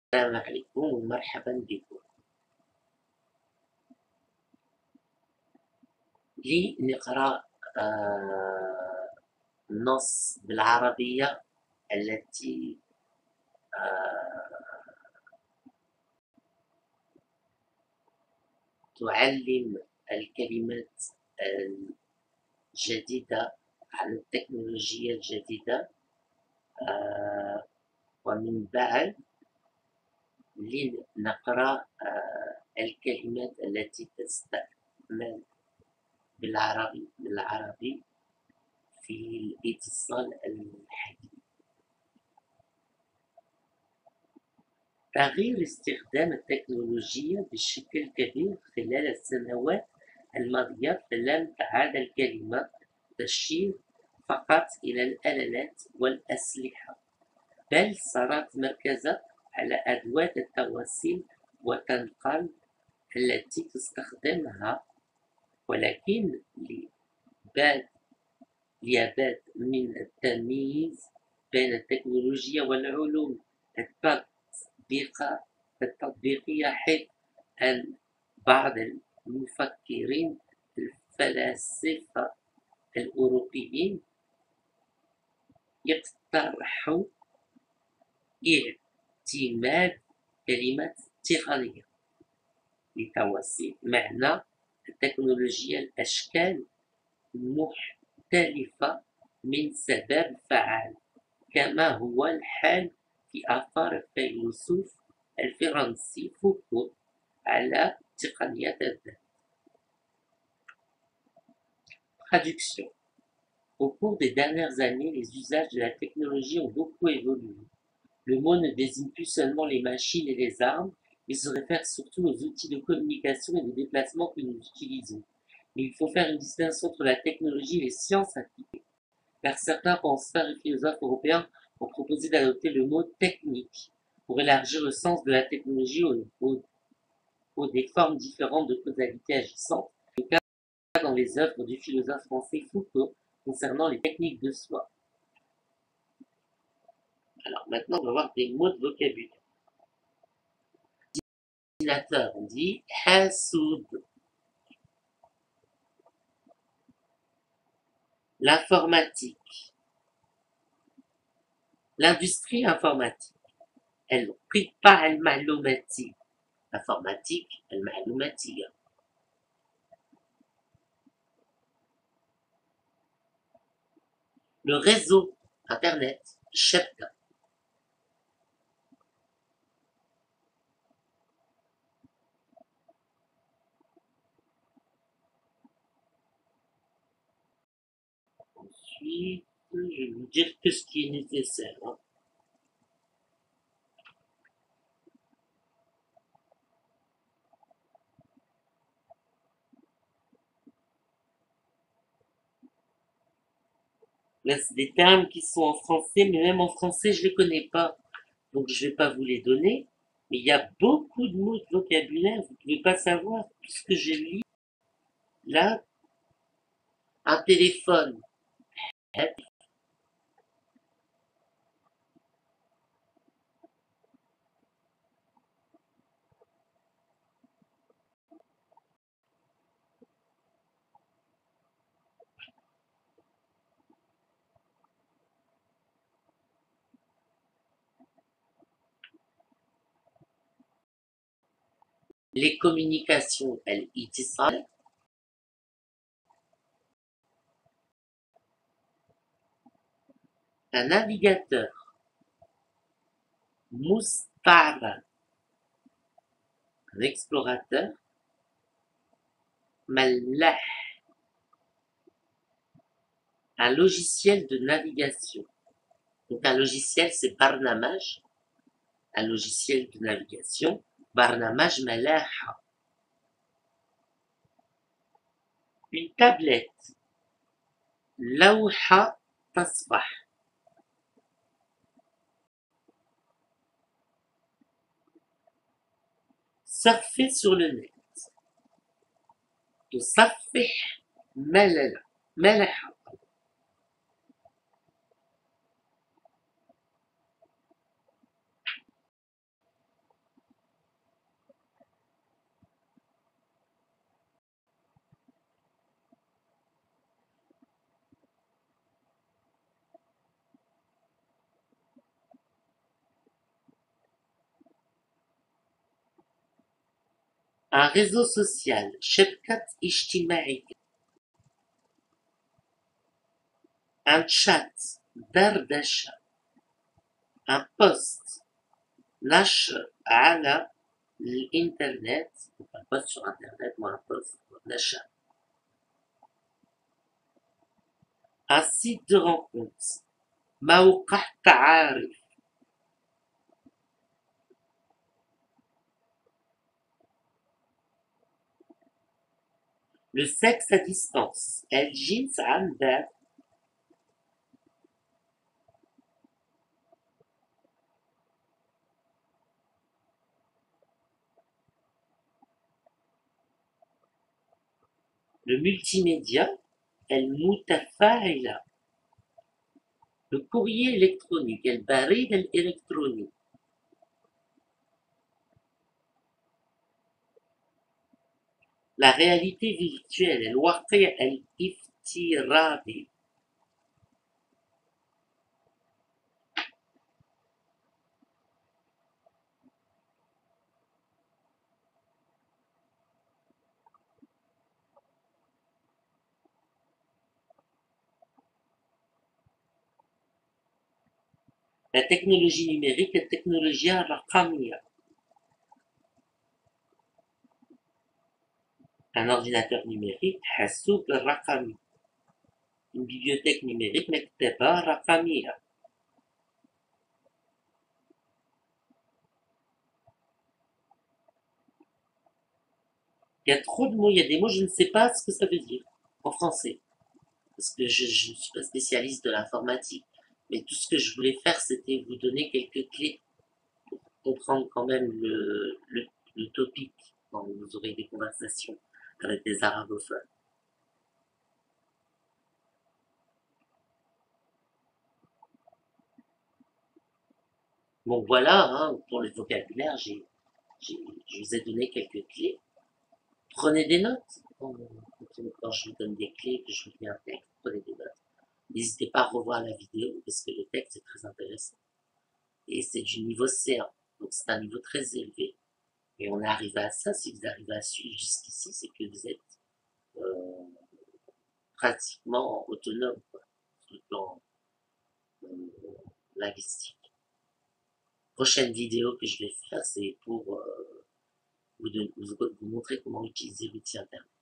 السلام عليكم ومرحبا بكم. لنقرأ نص بالعربية التي تعلم الكلمات الجديدة عن التكنولوجيا الجديدة، ومن بعد لنقرأ الكلمات التي تستعمل بالعربي في الاتصال الحديث. تغيير استخدام التكنولوجيا بشكل كبير خلال السنوات الماضية، فلم تعد الكلمة تشير فقط إلى الآلات والأسلحة، بل صارت مركزة على أدوات التواصل والتنقل التي تستخدمها. ولكن ليبد من التمييز بين التكنولوجيا والعلوم التطبيقية، حيث أن بعض المفكرين الفلاسفة الأوروبيين يقترحوا اعتماد كلمة تقنية لتوصيل معنى التكنولوجيا لأشكال مختلفة من سبب فعال، كما هو الحال في آثار الفيلسوف الفرنسي فوكو على تقنية الذات. Traduction. Au cours des dernières années, les usages de la technologie ont beaucoup évolué. Le mot ne désigne plus seulement les machines et les armes, il se réfère surtout aux outils de communication et de déplacement que nous utilisons. Mais il faut faire une distinction entre la technologie et les sciences appliquées, car certains penseurs et philosophes européens ont proposé d'adopter le mot technique pour élargir le sens de la technologie aux des formes différentes de causalité agissantes, le cas dans les œuvres du philosophe français Foucault concernant les techniques de soi. Alors maintenant, on va voir des mots de vocabulaire. Ordinateur, on dit Hasoud. L'informatique. L'industrie informatique. القطاع المعلوماتي. Informatique المعلوماتية. Le réseau Internet, الشبكة. Ensuite, je vais vous dire que ce qui est nécessaire. Là, c'est des termes qui sont en français, mais même en français, je ne les connais pas. Donc, je ne vais pas vous les donner. Mais il y a beaucoup de mots de vocabulaire. Vous ne pouvez pas savoir tout ce que je lis. Là, un téléphone. Les communications, الاتصال. Un navigateur. مستعرض. Un explorateur. ملاح. Un logiciel de navigation. Donc un logiciel, c'est برنامج. Un logiciel de navigation. برنامج ملاحة. Une tablette. لوحة تصفح. Surfer sur le net. تصفح ملحة. Un réseau social, شبكة اجتماعية. Un chat, دردشة. Un post, نشر على الإنترنت. Un post sur Internet ou un post, نشر. Un site de rencontre, موقع تعارف. Le sexe à distance, الجنس عن بعد. Le multimédia, المتفاعلة. Le courrier électronique, البريد الإلكتروني. La réalité virtuelle, الواقع الافتراضي. La technologie numérique, التكنولوجيا الرقمية. Un ordinateur numérique, حاسوب الرقمي. Une bibliothèque numérique, مكتبة رقمية. Il y a trop de mots, il y a des mots, je ne sais pas ce que ça veut dire en français. Parce que je ne suis pas spécialiste de l'informatique. Mais tout ce que je voulais faire, c'était vous donner quelques clés pour comprendre quand même le topic quand vous aurez des conversations avec des arabophones. Bon voilà, hein, pour le vocabulaire, je vous ai donné quelques clés. Prenez des notes. Quand je vous donne des clés, que je vous dis un texte, prenez des notes. N'hésitez pas à revoir la vidéo parce que le texte est très intéressant. Et c'est du niveau C1, donc c'est un niveau très élevé. Et on est arrivé à ça, si vous arrivez à suivre jusqu'ici, c'est que vous êtes euh, pratiquement autonome quoi, sur le plan linguistique. Prochaine vidéo que je vais faire, c'est pour vous montrer comment utiliser l'outil Internet.